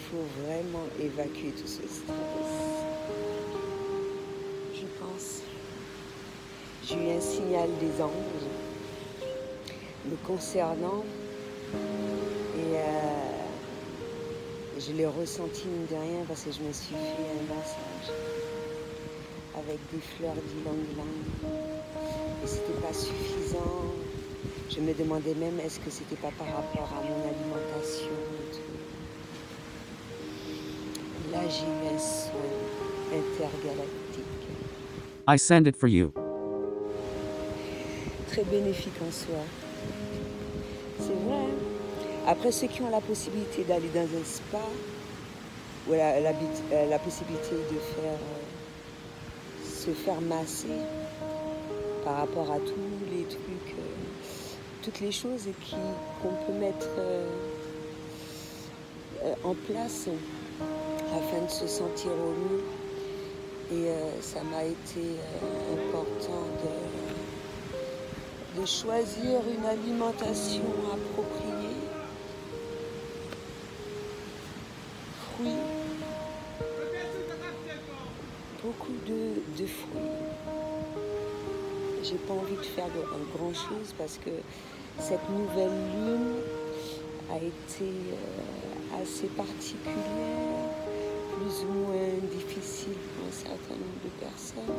faut vraiment évacuer tout ce stress. Je pense. J'ai eu un signal des anges me concernant et je l'ai ressenti mine de rien parce que je me suis fait un massage avec des fleurs d'ylang-ylang et c'était pas suffisant. Je me demandais même est-ce que c'était pas par rapport à mon alimentation et tout. Là j'ai eu un soin intergalactique. I send it for you. Très bénéfique en soi. C'est vrai. Hein? Après, ceux qui ont la possibilité d'aller dans un spa, ou la possibilité de se faire masser par rapport à tous les trucs, toutes les choses qu'on peut mettre en place afin de se sentir au mieux. Et ça m'a été important de choisir une alimentation appropriée, fruits, beaucoup de fruits. J'ai pas envie de faire grand chose parce que cette nouvelle lune a été assez particulière, plus ou moins difficile pour un certain nombre de personnes.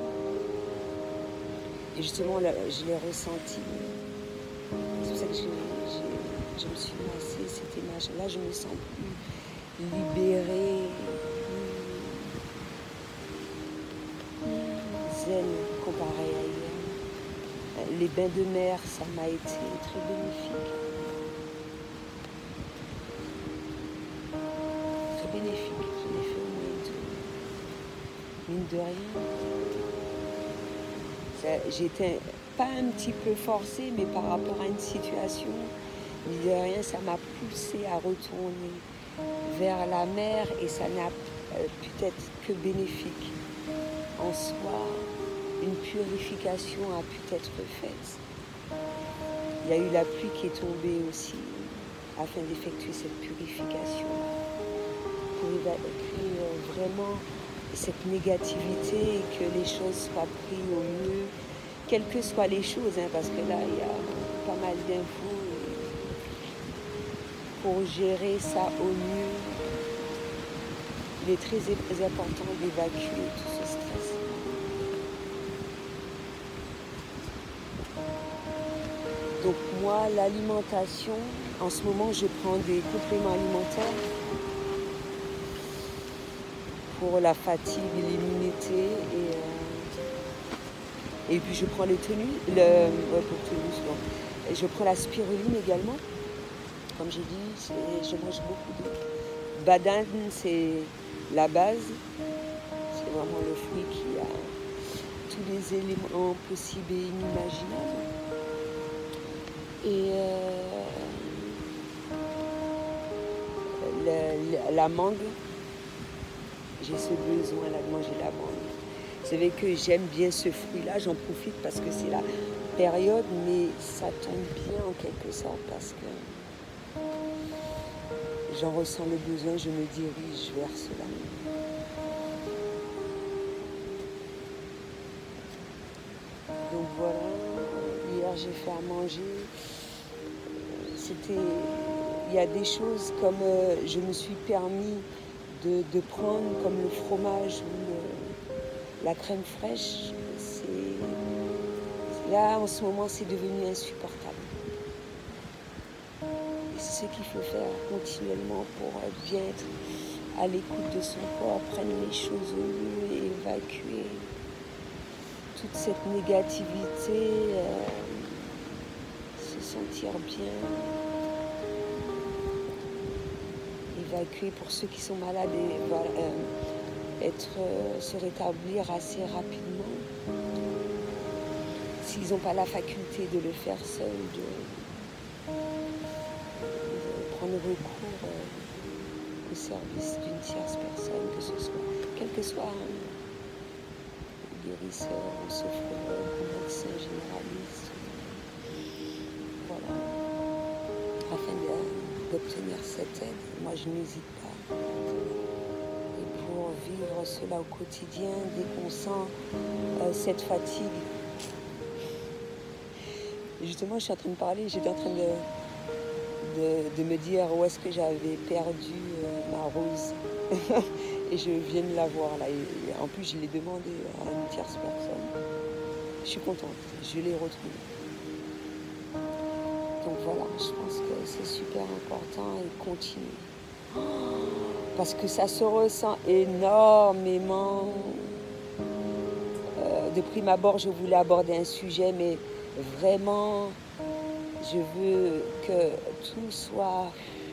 Et justement, là, je l'ai ressenti. C'est pour ça que je me suis massée, c'était machin. Là, je me sens plus libérée, plus zen comparé à hier. Les bains de mer, ça m'a été très bénéfique. Très bénéfique. J'en ai fait au moins deux. Mine de rien. J'étais pas un petit peu forcée, mais par rapport à une situation, mine de rien, ça m'a poussée à retourner vers la mer et ça n'a peut-être que bénéfique en soi. Une purification a pu être faite. Il y a eu la pluie qui est tombée aussi afin d'effectuer cette purification pour évacuer vraiment cette négativité et que les choses soient prises au mieux, quelles que soient les choses, hein, parce que là, il y a pas mal d'infos pour gérer ça au mieux. Il est très important d'évacuer tout ce stress. Donc moi, l'alimentation, en ce moment, je prends des compléments alimentaires pour la fatigue et l'immunité et puis je prends les tenues, je prends la spiruline également, comme j'ai dit, je mange beaucoup de badane, c'est la base, c'est vraiment le fruit qui a tous les éléments possibles et inimaginables. Et la mangue, j'ai ce besoin-là de manger la mangue. Vous savez que j'aime bien ce fruit-là, j'en profite parce que c'est la période, mais ça tombe bien en quelque sorte parce que j'en ressens le besoin, je me dirige vers cela. Donc voilà, hier j'ai fait à manger. Il y a des choses comme je me suis permis de prendre comme le fromage ou la crème fraîche. Là en ce moment c'est devenu insupportable. Et c'est ce qu'il faut faire continuellement pour bien être à l'écoute de son corps, prendre les choses au mieux et évacuer toute cette négativité, se sentir bien. Évacuer pour ceux qui sont malades et voilà, se rétablir assez rapidement. S'ils n'ont pas la faculté de le faire seuls, de prendre recours au service d'une tierce personne, que ce soit, quel que soit le guérisseur, ou sophrologue, ou médecin généraliste, voilà, afin d'obtenir cette aide. Moi, je n'hésite pas. Et pour vivre cela au quotidien, dès qu'on sent cette fatigue. Et justement, je suis en train de parler, j'étais en train de me dire où est-ce que j'avais perdu ma rose. Et je viens de la voir là. Et en plus, je l'ai demandé à une tierce personne. Je suis contente, je l'ai retrouvée. Donc voilà, je pense que c'est super important et continuer. Parce que ça se ressent énormément. De prime abord, je voulais aborder un sujet, mais vraiment, je veux que tout soit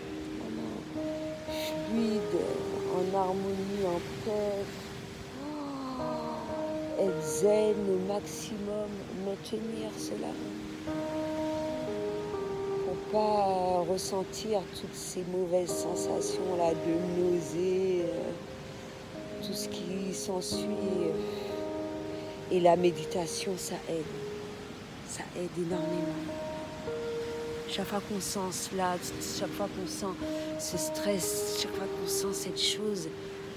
fluide, en harmonie, en paix, être zen au maximum, maintenir cela. Pour pas ressentir toutes ces mauvaises sensations là de nausée, tout ce qui s'ensuit. Et la méditation, ça aide énormément. Chaque fois qu'on sent cela, chaque fois qu'on sent ce stress, chaque fois qu'on sent cette chose,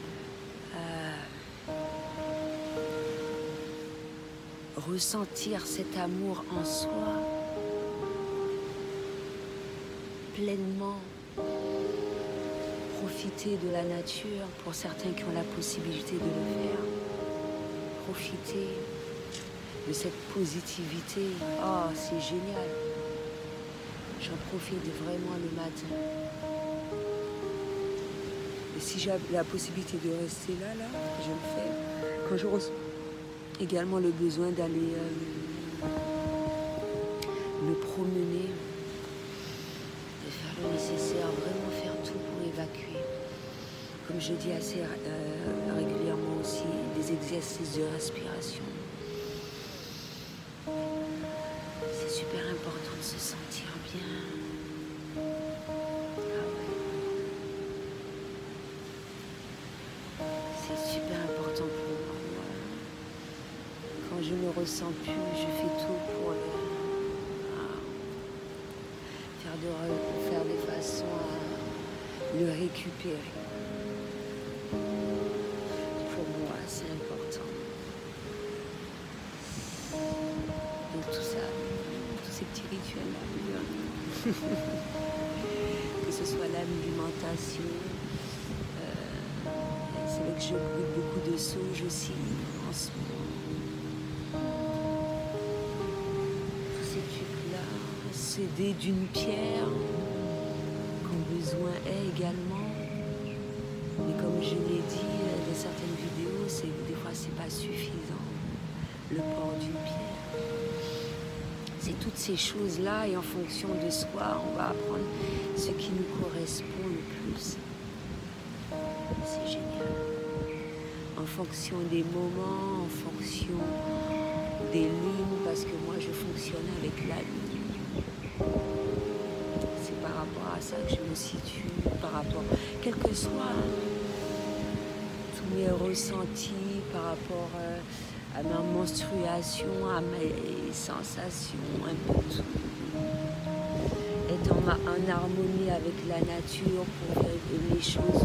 ressentir cet amour en soi, pleinement, profiter de la nature pour certains qui ont la possibilité de le faire, profiter de cette positivité, c'est génial. J'en profite vraiment le matin. Et si j'ai la possibilité de rester là, je le fais. Quand je ressens également le besoin d'aller me promener, de faire le nécessaire, vraiment faire tout pour évacuer. Comme je dis assez régulièrement aussi, des exercices de respiration. C'est super important de se sentir bien. C'est super important pour moi. Quand je ne me ressens plus, je fais tout pour faire de façon à le récupérer. Pour moi, c'est important. Donc tout ça, tous ces petits rituels-là, que ce soit l'alimentation, c'est vrai que je brûle beaucoup de sauge aussi en ce moment. Tous ces trucs-là, s'aider d'une pierre, quand besoin est également. Mais comme je l'ai dit dans certaines vidéos, des fois c'est pas suffisant, le port d'une pierre. C'est toutes ces choses-là et en fonction de soi, on va apprendre ce qui nous correspond le plus. C'est génial. En fonction des moments, en fonction des lignes, parce que moi je fonctionne avec la ligne. C'est par rapport à ça que je me situe, par rapport, quel que soit tous mes ressentis, par rapport à ma menstruation, à mes sensations, un peu tout. Être en harmonie avec la nature pour vivre les choses.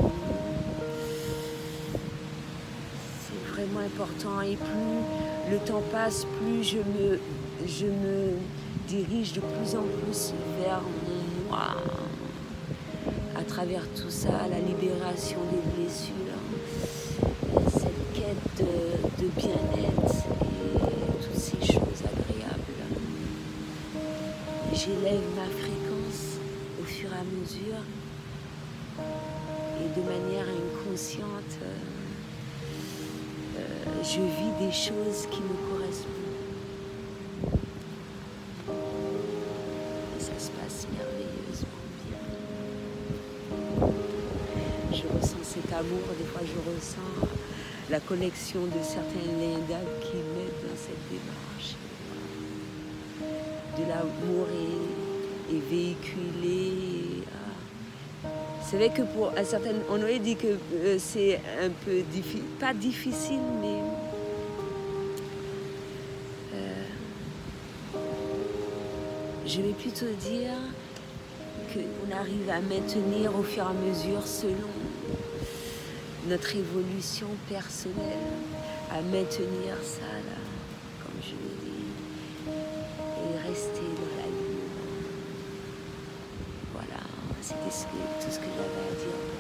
C'est vraiment important et plus le temps passe, plus je me dirige de plus en plus vers mon moi. À travers tout ça, la libération des blessures, cette quête de bien-être et toutes ces choses agréables. J'élève ma fréquence au fur et à mesure et de manière inconsciente, je vis des choses qui me correspondent. Et ça se passe merveilleusement bien. Je ressens cet amour, des fois je ressens la connexion de certains liens d'âme qui m'aident dans cette démarche. De l'amour est véhiculé. C'est vrai que pour un certain... On aurait dit que c'est un peu difficile, pas difficile, mais... je vais plutôt dire qu'on arrive à maintenir au fur et à mesure selon notre évolution personnelle, à maintenir ça là, comme je l'ai dit, et rester dans la lumière. Voilà, c'était tout ce que j'avais à dire.